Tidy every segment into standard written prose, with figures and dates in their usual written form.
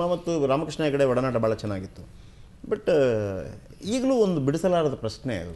ಮತ್ತು ರಾಮಕೃಷ್ಣ ಹೆಗಡೆ ಒಡನಾಟ ಭಾಳ ಚೆನ್ನಾಗಿತ್ತು. ಬಟ್ ಈಗಲೂ ಒಂದು ಬಿಡಿಸಲಾರದ ಪ್ರಶ್ನೆ ಅದು,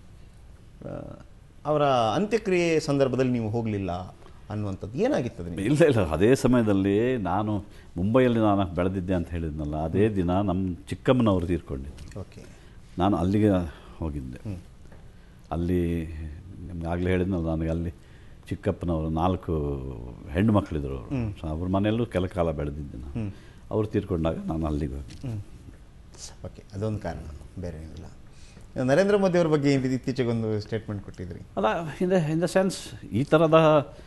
ಅವರ ಅಂತ್ಯಕ್ರಿಯೆ ಸಂದರ್ಭದಲ್ಲಿ ನೀವು ಹೋಗಲಿಲ್ಲ ಅನ್ನುವಂಥದ್ದು ಏನಾಗಿತ್ತು? ಇಲ್ಲ ಇಲ್ಲ, ಅದೇ ಸಮಯದಲ್ಲಿ ನಾನು ಮುಂಬೈಯಲ್ಲಿ ನಾನು ಬೆಳೆದಿದ್ದೆ ಅಂತ ಹೇಳಿದ್ನಲ್ಲ, ಅದೇ ದಿನ ನಮ್ಮ ಚಿಕ್ಕಮ್ಮನವರು ತೀರ್ಕೊಂಡಿದ್ದು. ಓಕೆ, ನಾನು ಅಲ್ಲಿಗೆ ಹೋಗಿದ್ದೆ. ಅಲ್ಲಿ ನಿಮ್ಗೆ ಆಗಲೇ ಹೇಳಿದ್ನಲ್ಲ, ನನಗೆ ಅಲ್ಲಿ ಚಿಕ್ಕಪ್ಪನವರು 4 ಹೆಣ್ಣು ಮಕ್ಕಳಿದ್ರು. ಅವರು ಅವ್ರ ಮನೆಯಲ್ಲೂ ಕೆಲ ಕಾಲ ಬೆಳೆದಿದ್ದೆ ನಾನು. ಅವ್ರು ತೀರ್ಕೊಂಡಾಗ ನಾನು ಅಲ್ಲಿಗೆ ಹೋಗಿ. ಓಕೆ, ಅದೊಂದು ಕಾರಣ, ಬೇರೆ ಏನಿಲ್ಲ. ನರೇಂದ್ರ ಮೋದಿ ಅವ್ರ ಬಗ್ಗೆ ಇತ್ತೀಚೆಗೆ ಒಂದು ಸ್ಟೇಟ್ಮೆಂಟ್ ಕೊಟ್ಟಿದ್ರಿ. ಅಲ್ಲ, ಇನ್ ದ ಸೆನ್ಸ್ ಈ ಥರದ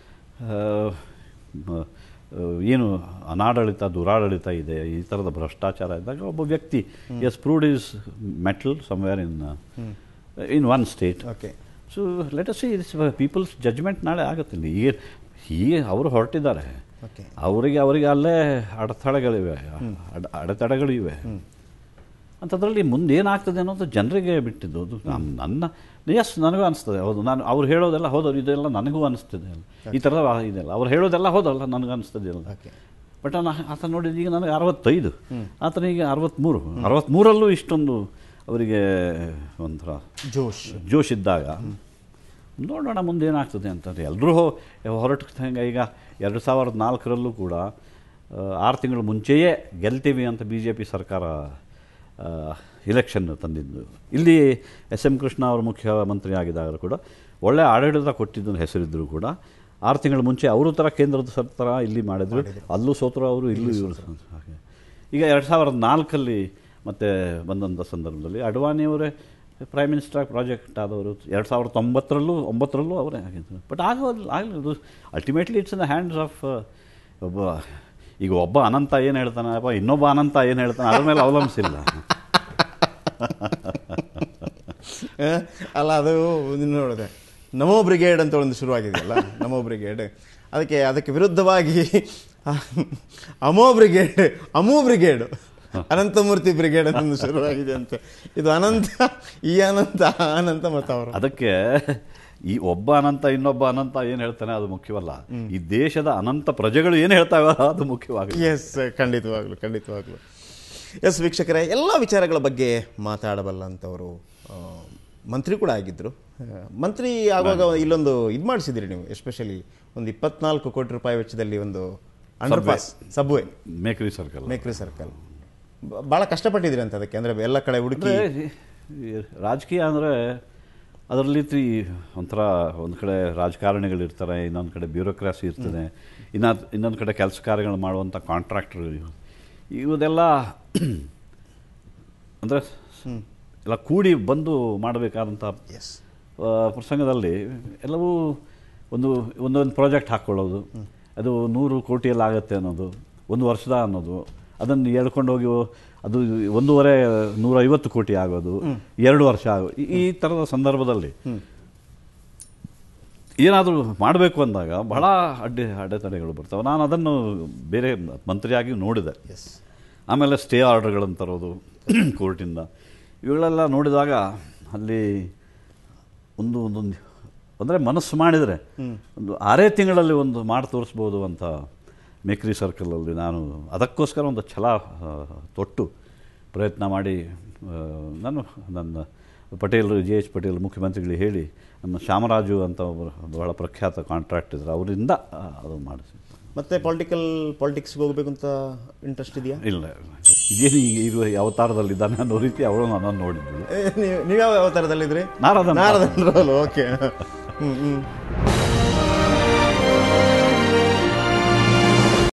ಏನು ಅನಾಡಳಿತ ದುರಾಡಳಿತ ಇದೆ, ಈ ಥರದ ಭ್ರಷ್ಟಾಚಾರ ಇದ್ದಾಗ ಒಬ್ಬ ವ್ಯಕ್ತಿ as proved is metal somewhere in one state. Okay, so let us see it's people's judgement ನಾಳೆ ಆಗುತ್ತೆ. ಈಗ ಅವರು ಹೊರಟಿದ್ದಾರೆ, ಅವರಿಗೆ ಅಲ್ಲೇ ಅಡೆತಡೆಗಳಿವೆ. ಅಂಥದ್ರಲ್ಲಿ ಮುಂದೆ ಏನಾಗ್ತದೆ ಅನ್ನೋದು ಜನರಿಗೆ ಬಿಟ್ಟಿದ್ದು. ಅದು ನನಗೂ ಅನಿಸ್ತದೆ. ಹೌದು, ನಾನು ಅವ್ರು ಹೇಳೋದೆಲ್ಲ ಹೌದವ್ರು, ಇದೆಲ್ಲ ನನಗೂ ಅನಿಸ್ತದೆ. ಈ ಥರದ ಇದೆಲ್ಲ ಅವ್ರು ಹೇಳೋದೆಲ್ಲ ಹೌದಲ್ಲ, ನನಗೂ ಅನಿಸ್ತದೆ ಅಲ್ಲ. ಬಟ್ ಆತ ನೋಡಿದ ಈಗ ನನಗೆ 65, ಆತನಿಗೆ 63 ಇಷ್ಟೊಂದು ಅವರಿಗೆ ಒಂಥರ ಜೋಶ್ ಇದ್ದಾಗ ನೋಡೋಣ ಮುಂದೆ ಏನಾಗ್ತದೆ ಅಂತಂದರೆ ಎಲ್ಲರೂ ಹೊರಟಂಗೆ. ಈಗ 2004 ಕೂಡ 6 ತಿಂಗಳು ಮುಂಚೆಯೇ ಗೆಲ್ತೀವಿ ಅಂತ BJP ಸರ್ಕಾರ ಇಲೆಕ್ಷನ್ ತಂದಿದ್ದು. ಇಲ್ಲಿ SM ಕೃಷ್ಣ ಅವರು ಮುಖ್ಯಮಂತ್ರಿ ಆಗಿದ್ದಾಗ ಕೂಡ ಒಳ್ಳೆ ಆಡಳಿತ ಕೊಟ್ಟಿದ್ದು ಹೆಸರಿದ್ದರೂ ಕೂಡ 6 ತಿಂಗಳ ಮುಂಚೆ ಅವರು ಥರ ಕೇಂದ್ರದ ಸರ್ಕಾರ ಇಲ್ಲಿ ಮಾಡಿದ್ರು, ಅಲ್ಲೂ ಸೋತರು ಅವರು, ಇಲ್ಲೂ ಇವರು. ಈಗ 2004 ಮತ್ತೆ ಬಂದಂಥ ಸಂದರ್ಭದಲ್ಲಿ ಅಡ್ವಾಣಿಯವರೇ ಪ್ರೈಮ್ ಮಿನಿಸ್ಟರ್ ಪ್ರಾಜೆಕ್ಟ್ ಆದವರು. 2009 ಅವರೇ ಆಗಿದ್ದರು. ಬಟ್ ಆಗಲಿಲ್ಲ. Ultimately it's in the hands of ಒಬ್ಬ ಅನಂತ ಏನು ಹೇಳ್ತಾನೆ, ಇನ್ನೊಬ್ಬ ಅನಂತ ಏನು ಹೇಳ್ತಾನೆ, ಅದ್ರ ಮೇಲೆ ಅವಲಂಬಿಸಿಲ್ಲ. ಅಲ್ಲ, ಅದು ನೋಡಿದೆ ನಮೋ ಬ್ರಿಗೇಡ್ ಅಂತ ಒಂದು ಶುರುವಾಗಿದೆಯಲ್ಲ, ನಮೋ ಬ್ರಿಗೇಡ್. ಅದಕ್ಕೆ ವಿರುದ್ಧವಾಗಿ ಅಮೋ ಬ್ರಿಗೇಡ್ ಅನಂತಮೂರ್ತಿ ಬ್ರಿಗೇಡ್ ಅಂತ ಶುರುವಾಗಿದೆ ಅಂತ. ಇದು ಅನಂತ, ಈ ಅನಂತ ಮತ್ತು ಅವರು. ಅದಕ್ಕೆ ಈ ಒಬ್ಬ ಅನಂತ ಇನ್ನೊಬ್ಬ ಅನಂತ ಏನು ಹೇಳ್ತಾನೆ ಅದು ಮುಖ್ಯವಲ್ಲ, ಈ ದೇಶದ ಅನಂತ ಪ್ರಜೆಗಳು ಏನು ಹೇಳ್ತಾವೆ ಅದು ಮುಖ್ಯವಾಗಲಿ. ಎಸ್, ಖಂಡಿತವಾಗ್ಲು. ಎಸ್ ವೀಕ್ಷಕರೇ, ಎಲ್ಲ ವಿಚಾರಗಳ ಬಗ್ಗೆ ಮಾತಾಡಬಲ್ಲಂಥವರು ಮಂತ್ರಿ ಕೂಡ ಆಗಿದ್ದರು. ಮಂತ್ರಿ ಆಗುವಾಗ ಇಲ್ಲೊಂದು ಇದು ಮಾಡಿಸಿದಿರಿ ನೀವು, ಎಸ್ಪೆಷಲಿ ಒಂದು 24 ಕೋಟಿ ರೂಪಾಯಿ ವೆಚ್ಚದಲ್ಲಿ ಒಂದು underpass, subway, Mekhri circle ಭಾಳ ಕಷ್ಟಪಟ್ಟಿದ್ರಿ ಅಂತ ಅದಕ್ಕೆ. ಅಂದರೆ ಎಲ್ಲ ಕಡೆ ಹುಡುಕಿ. ರಾಜಕೀಯ ಅಂದರೆ ಅದರಲ್ಲಿ ಒಂಥರ ಒಂದು ಕಡೆ ರಾಜಕಾರಣಿಗಳಿರ್ತಾರೆ, ಇನ್ನೊಂದು ಕಡೆ ಬ್ಯೂರೋಕ್ರಾಸಿ ಇರ್ತದೆ, ಇನ್ನೊಂದು ಕಡೆ ಕೆಲಸ ಕಾರ್ಯಗಳು ಮಾಡುವಂಥ ಕಾಂಟ್ರಾಕ್ಟರ್, ಇವದೆಲ್ಲ ಅಂದರೆ ಎಲ್ಲ ಕೂಡಿ ಬಂದು ಮಾಡಬೇಕಾದಂಥ ಪ್ರಸಂಗದಲ್ಲಿ ಎಲ್ಲವೂ ಒಂದೊಂದು ಪ್ರಾಜೆಕ್ಟ್ ಹಾಕ್ಕೊಳ್ಳೋದು, ಅದು 100 ಕೋಟಿಯಲ್ಲಿ ಆಗುತ್ತೆ ಅನ್ನೋದು, 1 ವರ್ಷದ ಅನ್ನೋದು, ಅದನ್ನು ಹೇಳ್ಕೊಂಡು ಹೋಗಿ ಅದು 150 ಕೋಟಿ ಆಗೋದು, 2 ವರ್ಷ ಆಗೋದು. ಈ ಥರದ ಸಂದರ್ಭದಲ್ಲಿ ಏನಾದರೂ ಮಾಡಬೇಕು ಅಂದಾಗ ಬಹಳ ಅಡೆತಡೆಗಳು ಬರ್ತವೆ. ನಾನು ಅದನ್ನು ಬೇರೆ ಮಂತ್ರಿಯಾಗಿ ನೋಡಿದೆ. ಆಮೇಲೆ ಸ್ಟೇ ಆರ್ಡರ್ಗಳನ್ನು ತರೋದು ಕೋರ್ಟಿಂದ, ಇವುಗಳೆಲ್ಲ ನೋಡಿದಾಗ ಅಲ್ಲಿ ಒಂದು ಅಂದರೆ ಮನಸ್ಸು ಮಾಡಿದರೆ ಒಂದು 6 ತಿಂಗಳಲ್ಲಿ ಒಂದು ಮಾಡಿ ತೋರಿಸ್ಬೋದು ಅಂತ ಮೇಕ್ರಿ ಸರ್ಕಲಲ್ಲಿ ನಾನು ಅದಕ್ಕೋಸ್ಕರ ಒಂದು ಛಲ ತೊಟ್ಟು ಪ್ರಯತ್ನ ಮಾಡಿ ನನ್ನ JH ಪಟೇಲ್ ಮುಖ್ಯಮಂತ್ರಿಗಳಿಗೆ ಹೇಳಿ ನಮ್ಮ ಶ್ಯಾಮರಾಜು ಅಂತ ಒಬ್ಬರು ಬಹಳ ಪ್ರಖ್ಯಾತ ಕಾಂಟ್ರಾಕ್ಟ್ ಇದ್ರು, ಅವರಿಂದ ಅದು ಮಾಡಿಸಿ. ಮತ್ತೆ ಪಾಲಿಟಿಕ್ಸ್ಗೆ ಹೋಗಬೇಕು ಅಂತ ಇಂಟ್ರೆಸ್ಟ್ ಇದೆಯಾ? ಇಲ್ಲ, ಇದೇನು ಇರುವ ಅವತಾರದಲ್ಲಿದ್ದಾನೆ ಅನ್ನೋ ರೀತಿ ಅವಳು ನನ್ನನ್ನು ನೋಡಿದ್ಳು. ನೀವು ಯಾವ ಅವತಾರದಲ್ಲಿದ್ರಿ? ನಾರದನ್. ಓಕೆ.